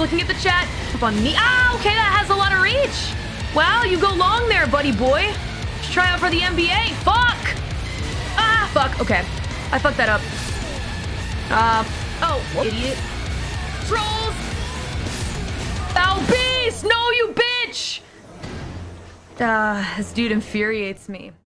looking at the chat. Up on knee. Ah, okay, that has a lot of reach. Wow, you go long there, buddy boy. Should try out for the NBA. Fuck. Ah, fuck. Okay, I fucked that up. Oh, whoop. Idiot. Trolls. Foul beast. No, you bitch. This dude infuriates me.